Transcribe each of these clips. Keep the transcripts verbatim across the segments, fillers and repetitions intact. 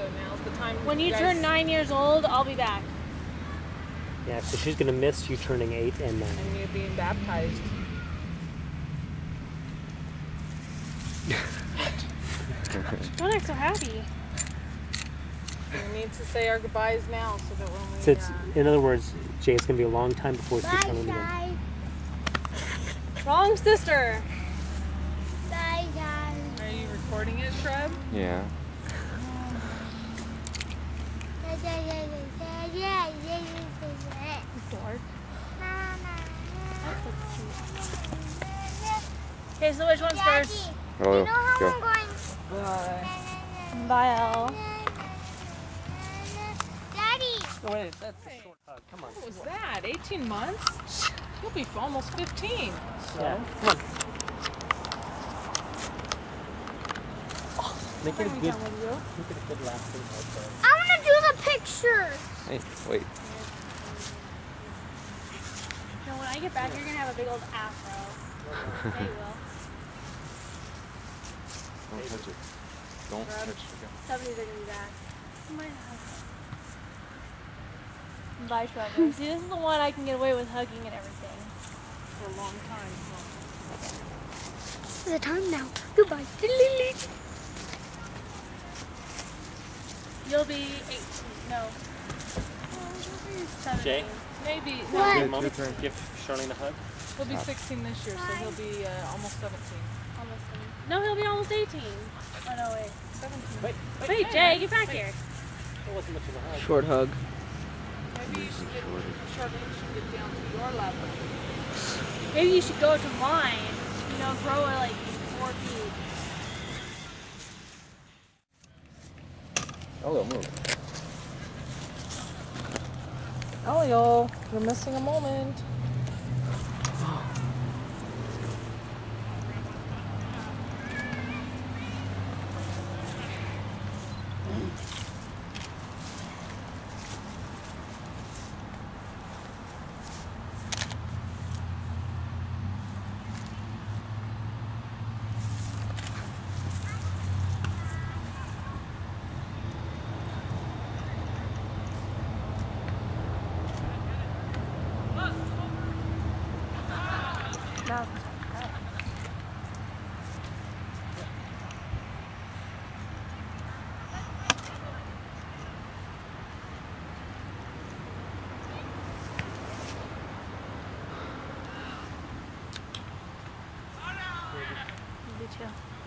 now's the time. When you guys... turn nine years old, I'll be back. Yeah, so she's gonna miss you turning eight and nine. And you being baptized. Don't act so happy. We need to say our goodbyes now so that when we... So it's, uh... in other words, Jay, it's gonna be a long time before she's Bye, coming again. guys. Wrong sister. Bye, guys. Are you recording it, Shrub? Yeah. Dork. Okay, so which one's Daddy, first? Oh, you know how go. I'm going? Bye. Bye, Elle. Daddy. Oh, wait, that's a short hug. Come on. What was that? eighteen months? You'll be almost fifteen. So. Yeah, come on. Make it a good, make it a good lasting hug. I want to do the picture. Hey, wait. No, when I get back, you're gonna have a big old afro. Yeah, you will. Don't touch it. Don't touch it. Okay. Somebody's gonna be back. Oh my God. Bye, Trevor. See, this is the one I can get away with hugging and everything. For a long time. This is the time now. Goodbye. You'll be eighteen. No. Oh, you'll be seventeen. Jay? Maybe. What? No, Give, Mom, Your turn. give Charlene a hug. he'll be sixteen this year, so he'll be uh, almost seventeen. Almost seventeen. No, he'll be almost eighteen. Oh, no, wait. seventeen. Wait, wait. Wait, Jay, get back here. That wasn't much of a hug. Short hug. Maybe you should get, Charlene should get down to your level. Maybe you should go to mine. You know, grow it like four feet. Oh, they'll move. Elio, you're missing a moment. Me too.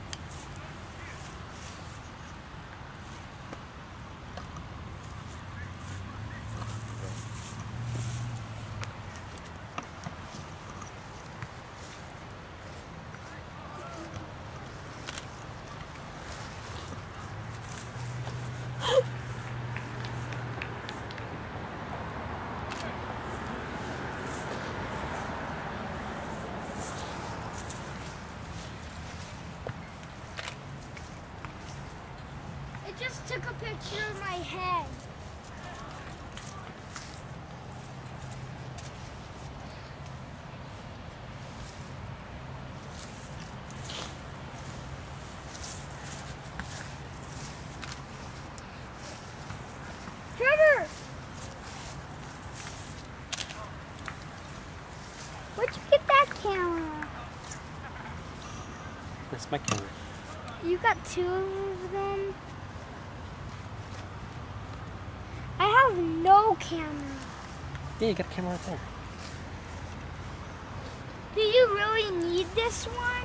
It just took a picture of my head. Trevor! Where'd you get that camera? That's my camera. You got two of them? I have no camera. Yeah, you got a camera right there. Do you really need this one?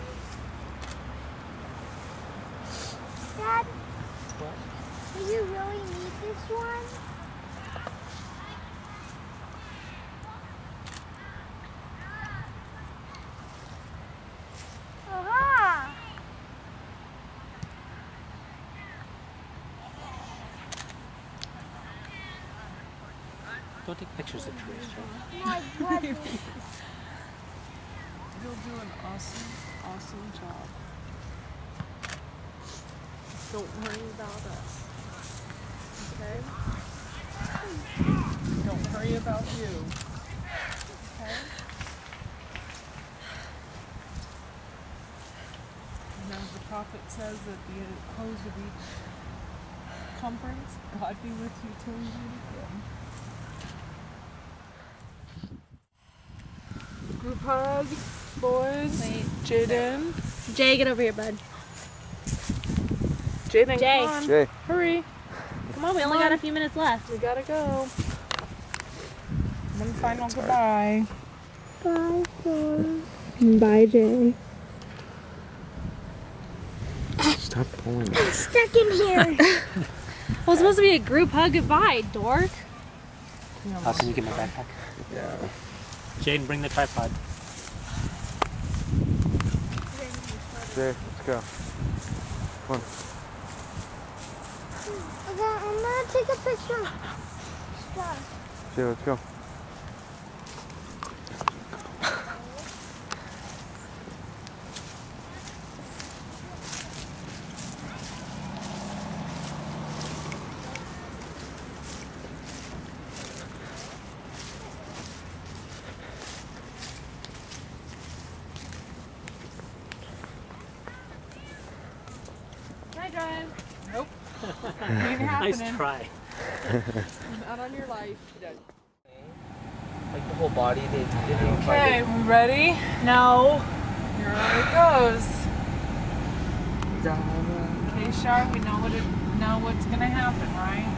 Dad, What? do you really need this one? Aha! Don't take pictures of trees, Charlie. My brother. You'll do an awesome, awesome job. Don't worry about us. Okay? Don't worry about you. Okay? And as the prophet says at the close of each circumference. God be with you till you meet again. Group hug, boys. Wait. Jaden. Jay, get over here, bud. Jaden, Jay. come on. Jay. Hurry. Come on, we only got a few minutes left. We gotta go. One final goodbye. Bye, Bye, Jay. Stop pulling. I'm stuck in here. Well, it's supposed to be a group hug goodbye, dork. How can you get my backpack? Yeah. Jaden, bring the tripod. Jay, let's go. Come on. Okay, I'm gonna take a picture of stuff. Jay, let's go. Can I drive? Nope. Ain't happening. Nice try. Not on your life. Like the whole body, they, they didn't Okay, we ready? No. Here it goes. fight Okay, Shark, we know what it, know what's gonna happen, right?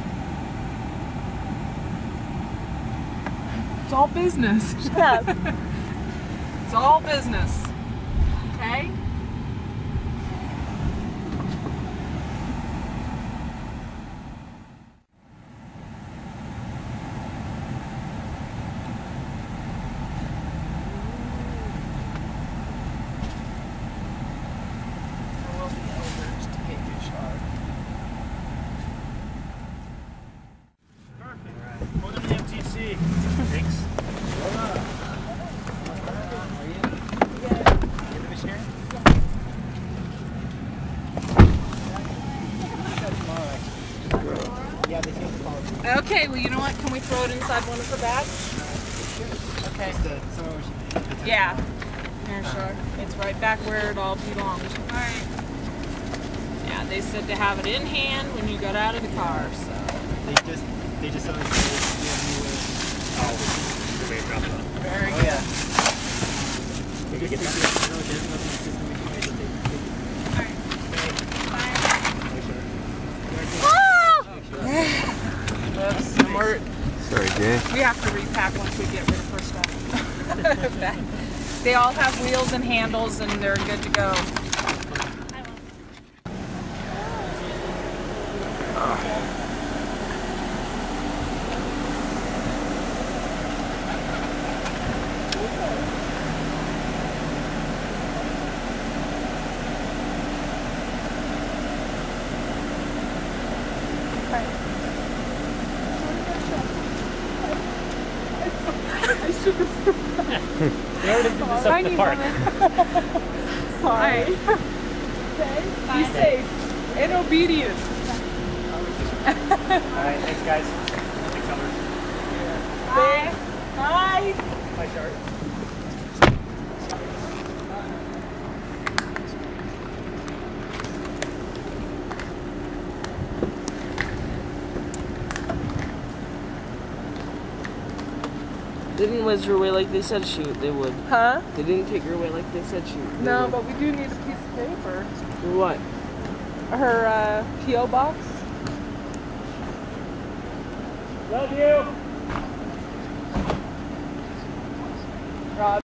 It's all business. Shut up. It's all business. Okay? There will be elders to get you, Shark. Perfect. Go to the M T C. Thanks. Okay, well, you know what? Can we throw it inside one of her bags? Okay. Yeah. Here, Shark. It's right back where it all belongs. All right. Yeah, they said to have it in hand when you got out of the car, so. They just, they just always Oh, the main drop off. Very Oh good. yeah. Did you get that? No, there's nothing in the system we can make it take. All right. Oops, and we're, Sorry, Jay. we have to repack once we get rid of her stuff. They all have wheels and handles and they're good to go. We already did this up in the park. Sorry. Okay. Be safe and obedient. Alright, thanks guys. Thanks, Albert. Bye. Bye. Bye, Shark. They didn't whiz her away like they said shoot, they would. Huh? They didn't take her away like they said shoot. They No, would. but we do need a piece of paper. What? Her uh, P O box. Love you! Rob.